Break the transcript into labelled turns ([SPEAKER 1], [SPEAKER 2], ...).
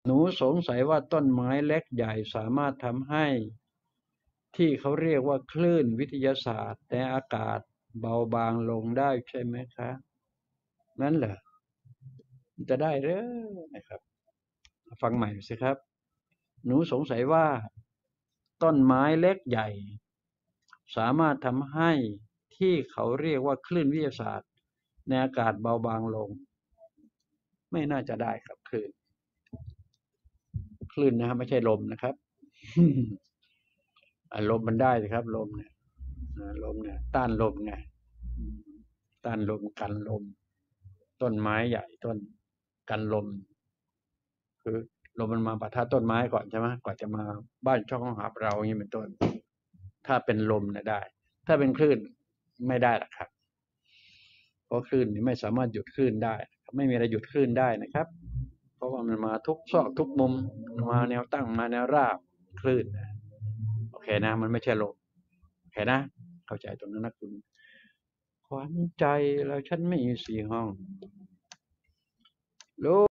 [SPEAKER 1] หนูสงสัยว่าต้นไม้เล็กใหญ่สามารถทำให้ที่เขาเรียกว่าคลื่นวิทยาศาสตร์ในอากาศเบาบางลงได้ใช่ไหมคะนั่นเหรอจะได้หรือนะครับฟังใหม่สิครับหนูสงสัยว่าต้นไม้เล็กใหญ่สามารถทำให้ที่เขาเรียกว่าคลื่นวิทยาศาสตร์ในอากาศเบาบางลงไม่น่าจะได้ครับคลื่นนะครับไม่ใช่ลมนะครับลมมันได้สิครับลมเนี่ยลมเนี่ยต้านลมไงต้านลมกันลมต้นไม้ใหญ่ต้นกันลมคือลมมันมาปะทะต้นไม้ก่อนใช่ไหมกว่าจะมาบ้านช่องหาเราอย่างนี้เป็นต้นถ้าเป็นลมเนี่ยได้ถ้าเป็นคลื่นไม่ได้หรอกครับเพราะคลื่นนี่ไม่สามารถหยุดคลื่นได้ไม่มีอะไรหยุดคลื่นได้นะครับเพราะว่ามันมาทุกซอกทุกมุมมาแนวตั้งมาแนวราบคลื่นโอเคนะมันไม่ใช่ลมโอเคนะเข้าใจตรงนั้นนะคุณขวัญใจแล้วฉันไม่มีสี่ห้องรู้